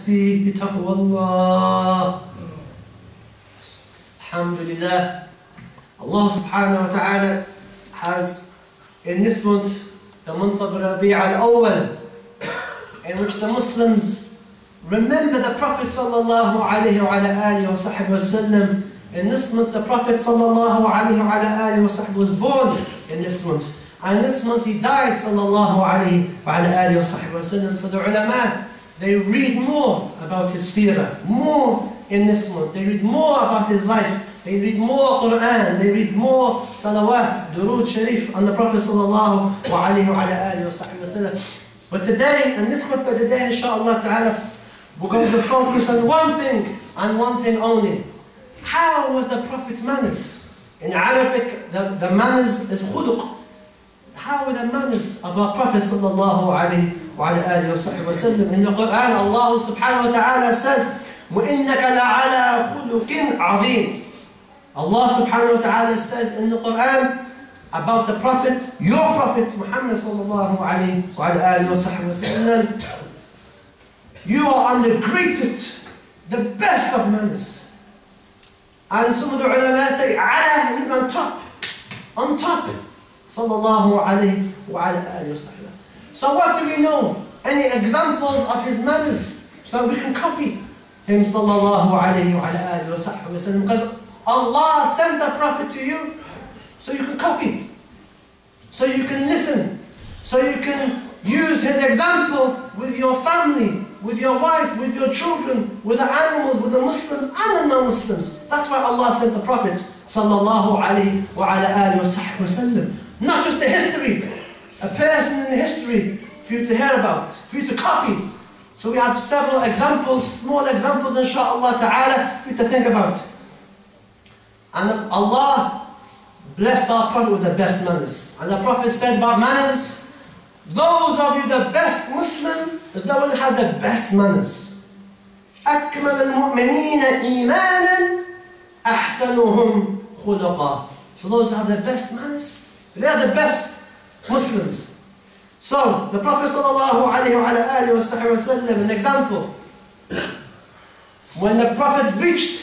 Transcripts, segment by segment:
نفسي بتقوى الله. Alhamdulillah, Allah subhanahu wa ta'ala has in this month, the month of Rabi' al-Awwal, in which the Muslims remember the Prophet sallallahu alayhi wa alihi wa sahbihi wa sallam. In this month, the Prophet sallallahu alayhi wa alihi wa sahbihi was born in this month. And in this month he died sallallahu alayhi wa alihi wa sahbihi wa sallam. So the ulama, they read more about his seerah, more in this month. They read more about his life. They read more Quran. They read more salawat, durood sharif on the Prophet sallallahu alayhi wa alihi wa sahbihi wa sallam. But today, in this khutbah today, inshaAllah ta'ala, we're going to focus on one thing and one thing only. How was the Prophet's manners? In Arabic, the manners is khuluq. How were the manners of our Prophet sallallahu alayhi wa alihi wa sahbihi wa sallam? In the Quran, Allah subhanahu wa ta'ala says, وَإِنَّكَ لَعَلَى خُلُقٍ عَظِيمٍ. Allah subhanahu wa ta'ala says in the Quran about the Prophet, your Prophet Muhammad sallallahu alayhi wa alihi wa sahbihi wa sallam, you are on the greatest, the best of manners. And some of the ulama say, ala means on top, on top. Sallallahu alayhi wa alihi wa sallam. So what do we know? Any examples of his manners so we can copy him sallallahu alayhi wa alihi wa sallam? Because Allah sent the Prophet to you so you can copy, so you can listen, so you can use his example with your family, with your wife, with your children, with the animals, with the Muslims and the non-Muslims. That's why Allah sent the Prophet sallallahu alayhi wa alihi wa sallam. Not just the history, a person in the history for you to hear about, for you to copy. So we have several examples, small examples inshaAllah ta'ala for you to think about. And Allah blessed our Prophet with the best manners. And the Prophet said about manners, those of you the best Muslim is the one who has the best manners. أكمل المؤمنين إيمانا أحسنهم خلقا. So those who have the best manners, they are the best Muslims. So the Prophet sallallahu alayhi wa alihi wa sallam, an example, when the Prophet reached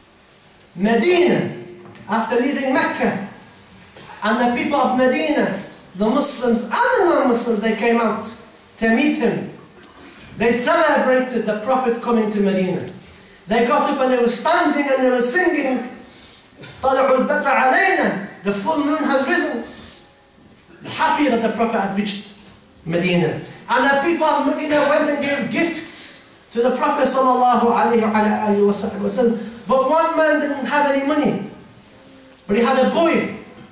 Medina after leaving Mecca, and the people of Medina, the Muslims and the non-Muslims, they came out to meet him. They celebrated the Prophet coming to Medina. They got up and they were standing and they were singing, طَلَعُ الْبَدْرَ عَلَيْنَا. The full moon has risen. Happy that the Prophet had reached Medina. And the people of Medina went and gave gifts to the Prophet sallallahu alayhi wa sallam. But one man didn't have any money. But he had a boy,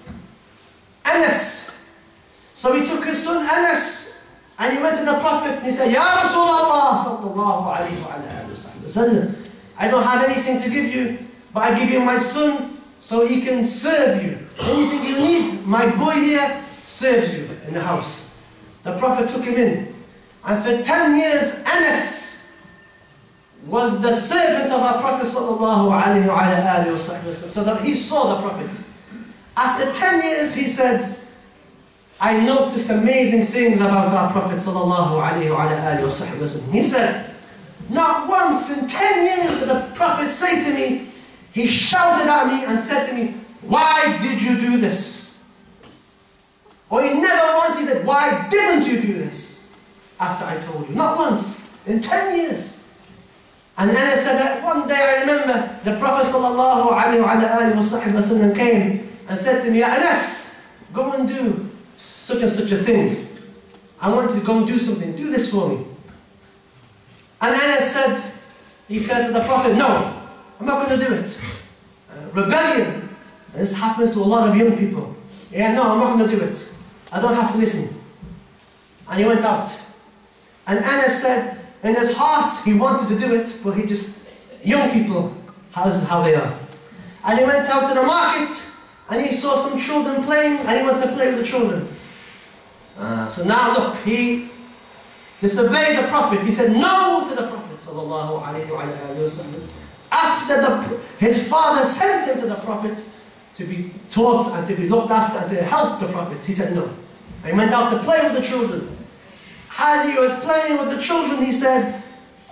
Anas. So he took his son Anas and he went to the Prophet and he said, Ya Rasulullah sallallahu alayhi wa sallam, I don't have anything to give you, but I give you my son so he can serve you. Anything you need, my boy here serves you in the house. The Prophet took him in. And for 10 years, Anas was the servant of our Prophet sallallahu alayhi wa sallam, so that he saw the Prophet. After 10 years, he said, I noticed amazing things about our Prophet sallallahu alayhi wa sallam. He said, not once in 10 years did the Prophet say to me, he shouted at me and said to me, why did you do this? Or he never once he said, why didn't you do this after I told you? Not once, in 10 years. And Anas said that one day I remember the Prophet sallallahu alayhi wa sallam came and said to me, Anas, go and do such and such a thing. I want you to go and do something, do this for me. And Anas said, he said to the Prophet, no, I'm not going to do it. Rebellion. And this happens to a lot of young people. Yeah, no, I'm not going to do it. I don't have to listen. And he went out. And Anas said, in his heart, he wanted to do it, but he just, young people, this is how they are. And he went out to the market, and he saw some children playing, and he went to play with the children. So now look, he disobeyed the Prophet. He said no to the Prophet sallallahu alayhi wa sallam. After his father sent him to the Prophet to be taught and to be looked after and to help the Prophet, he said no. And he went out to play with the children. As he was playing with the children, he said,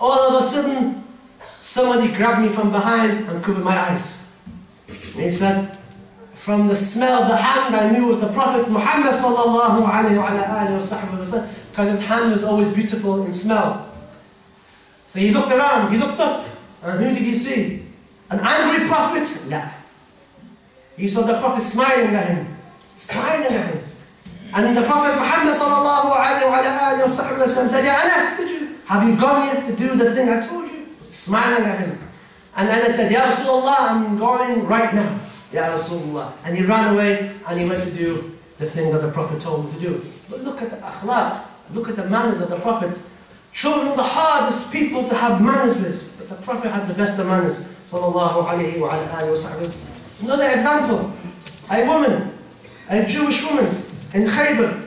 all of a sudden, somebody grabbed me from behind and covered my eyes. And he said, from the smell of the hand, I knew it was the Prophet Muhammad sallallahu alayhi wa sallam, because his hand was always beautiful in smell. So he looked around, he looked up, and who did he see? An angry Prophet? No. He saw the Prophet smiling at him. Smiling at him. And the Prophet Muhammad sallallahu alayhi wa sallam said, Ya Anas, have you gone yet to do the thing I told you? Smiling at him. And Anas said, Ya Rasulullah, I'm going right now. Ya Rasulullah. And he ran away and he went to do the thing that the Prophet told him to do. But look at the akhlaq, look at the manners of the Prophet. Children are the hardest people to have manners with. But the Prophet had the best of manners. Sallallahu alayhi wa sallam. Another example, a woman, a Jewish woman in Khaybar.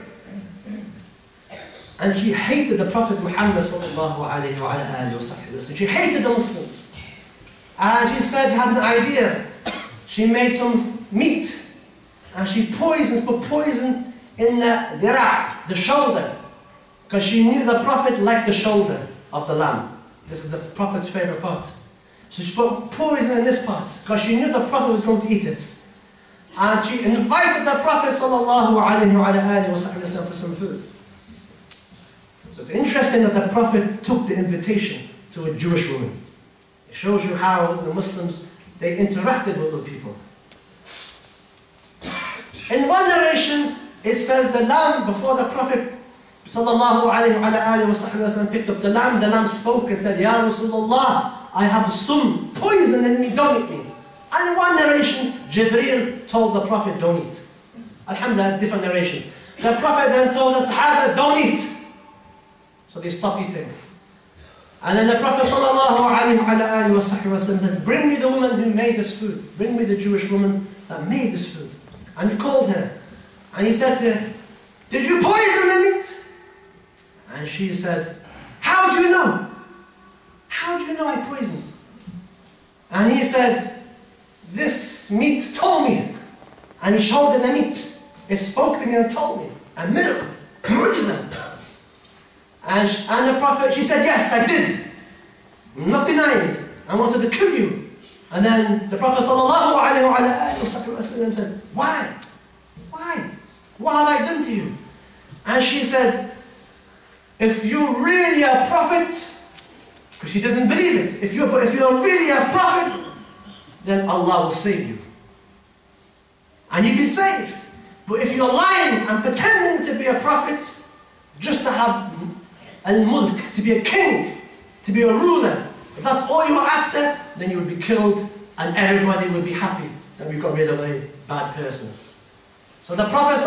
And she hated the Prophet Muhammad sallallahu alayhi wa sallam. She hated the Muslims. And she said she had an idea. She made some meat. And she put poison in the dira', the shoulder. Because she knew the Prophet liked the shoulder of the lamb. This is the Prophet's favorite part. So she put poison in this part. Because she knew the Prophet was going to eat it. And she invited the Prophet sallallahu alayhi wa sallam for some food. So it's interesting that the Prophet took the invitation to a Jewish woman. It shows you how the Muslims, they interacted with other people. In one narration, it says the lamb, before the Prophet sallallahu alayhi wa sallam picked up the lamb spoke and said, Ya Rasulullah, I have some poison in me, don't eat me. And in one narration, Jibreel told the Prophet, don't eat. Alhamdulillah, different narrations. The Prophet then told the Sahaba, don't eat. So they stopped eating. And then the Prophet ﷺ said, bring me the woman who made this food. Bring me the Jewish woman that made this food. And he called her. And he said to her, did you poison the meat? And she said, how do you know? How do you know I poisoned? And he said, this meat told me. And he showed her the meat. It spoke to me and told me. A miracle. Mu'jiza. And the Prophet, she said, yes, I did. I'm not denying. I wanted to kill you. And then the Prophet ﷺ said, why? Why? What have I done to you? And she said, if you're really a prophet, because she doesn't believe it, if you're really a prophet, then Allah will save you. And you've been saved. But if you're lying and pretending to be a prophet, just to have al-mulk, to be a king, to be a ruler, if that's all you are after, then you will be killed and everybody will be happy that we got rid of a bad person. So the Prophet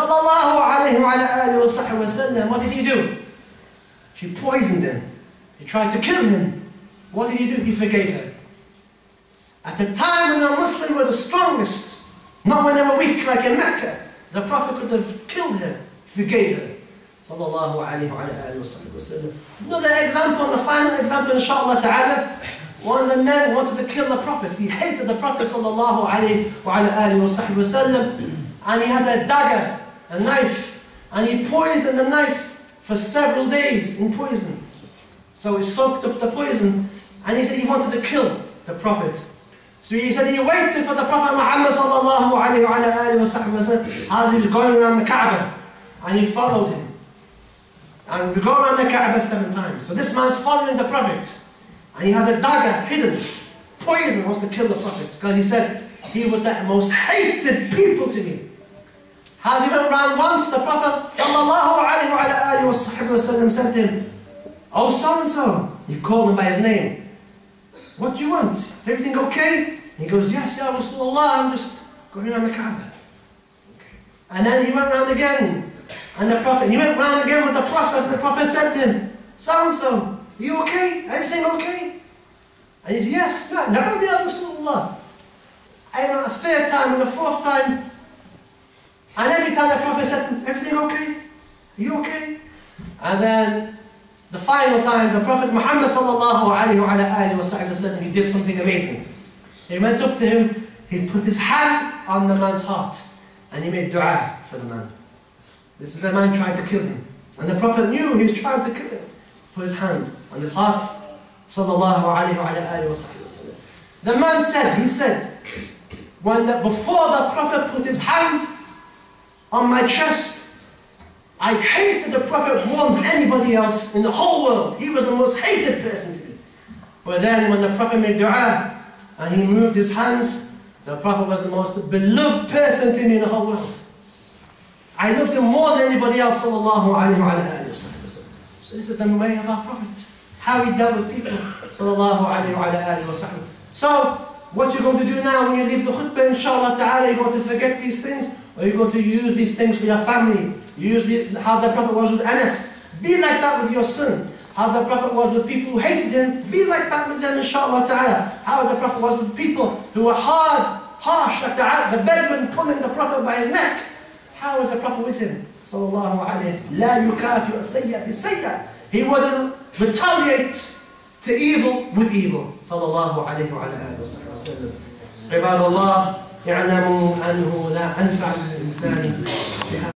ﷺ, what did he do? She poisoned him. He tried to kill him. What did he do? He forgave her. At the time when the Muslims were the strongest, not when they were weak like in Mecca, the Prophet could have killed her. He forgave her. Sallallahu alayhi wa sallam. Another example, the final example, inshaAllah ta'ala, one of the men wanted to kill the Prophet. He hated the Prophet sallallahu alayhi wa sallam. And he had a dagger, a knife, and he poisoned the knife for several days in poison. So he soaked up the poison, and he said he wanted to kill the Prophet. So he said he waited for the Prophet Muhammad sallallahu alayhi wa sallam as he was going around the Kaaba, and he followed him. And we go around the Kaaba 7 times. So this man's following the Prophet, and he has a dagger hidden, poison, wants to kill the Prophet, because he said he was the most hated people to me. As he went round once, the Prophet sallallahu alayhi wa sallam said to him, oh so-and-so. He called him by his name. What do you want? Is everything okay? He goes, yes, Ya Rasulullah, I'm just going around the Kaaba. Okay. And then he went round again. And he went round again with the Prophet, and the Prophet said to him, so-and-so, you okay? Everything okay? And he said, yes, never Ya Rasulullah. And a 3rd time, and the 4th time, and every time the Prophet said to him, everything okay? Are you okay? And then the final time, the Prophet Muhammad sallallahu alayhi wa sallam, he did something amazing. He went up to him, he put his hand on the man's heart, and he made dua for the man. This is the man trying to kill him. And the Prophet knew he was trying to kill him. Put his hand on his heart, Sallallahu alayhi wa alihi wa sallam. The man said, he said, before the Prophet put his hand on my chest, I hated the Prophet more than anybody else in the whole world. He was the most hated person to me. But then when the Prophet made dua and he moved his hand, the Prophet was the most beloved person to me in the whole world. I loved him more than anybody else, sallallahu alayhi wa alihi wa sallam. So this is the way of our Prophet, how he dealt with people, sallallahu alayhi wa alihi wa sallam. So, what you're going to do now when you leave the khutbah, inshallah ta'ala, you're going to forget these things, or you're going to use these things for your family. Use how the Prophet was with Anas. Be like that with your son. How the Prophet was with people who hated him. Be like that with them, inshallah ta'ala. How the Prophet was with people who were harsh, like the Bedouin pulling the Prophet by his neck. How was the Prophet with him? Sallallahu alayhi. La yukafi as-sayya bis-sayya. He wouldn't retaliate to evil with evil. Sallallahu alayhi wa alihi wa sallam. عباد الله اعلموا أنه لا أنفع للإنسان